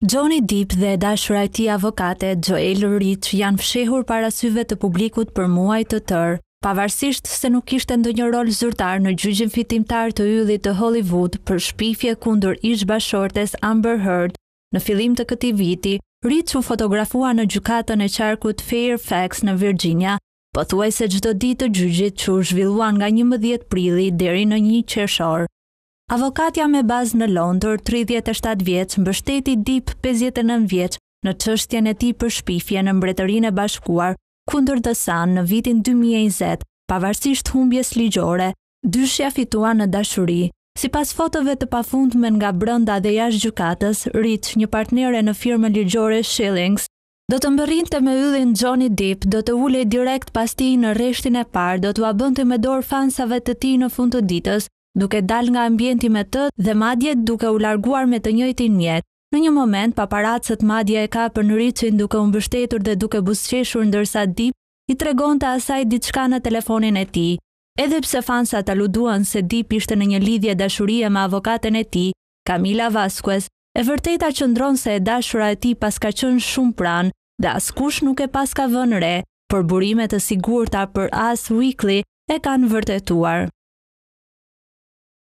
Johnny Depp dhe dashura e tij avokate, Joelle Rich, janë fshehur para syve të publikut për muaj të tërë, pavarësisht se nuk kishte ndonjë rol zyrtar në gjyqin fitimtar të yllit të Hollywood për shpifje kundër ish-bashortes Amber Heard. Në fillim të këtij viti, Rich u fotografua në gjykatën e qarkut Fairfax në Virginia, pothuajse çdo ditë të gjyqit që u zhvilluan nga 11 prilli deri në 1 qershor. Avokatja me bazë në Londër, 37 vjeç, mbështeti Depp 59 vjeç në çështjen e tij për shpifje në Mbretërinë e Bashkuar kundër The Sun në vitin 2020, pavarësisht humbjes ligjore. Dyshja fitua në dashuri. Sipas fotove të pafundme nga brenda dhe jashtë gjykatës, Rich, një partnere në firmën ligjore Schillings, do të mbërrinte me yllin Johnny Depp, do të ulej direkt pas tij në rreshtin e parë, do t'u bënte me dorë fansave të tij në fund të ditës, duke dal nga ambienti me të dhe madje duke u larguar me të njëjtin mjet. Në një moment, paparacët madje e kapën Richin duke u mbështetur dhe duke buzëqeshur ndërsa Depp i tregonte asaj diçka në telefonin e tij. Edhe pse fansat aluduan se Depp ishte në një lidhje dashurie me avokaten e tij, Camila Vasquez, e vërteta qëndron se e dashura e tij paska qenë shumë pranë dhe askush nuk e paska vënë re, por burime të sigurta për Us Weekly e kanë vërtetuar.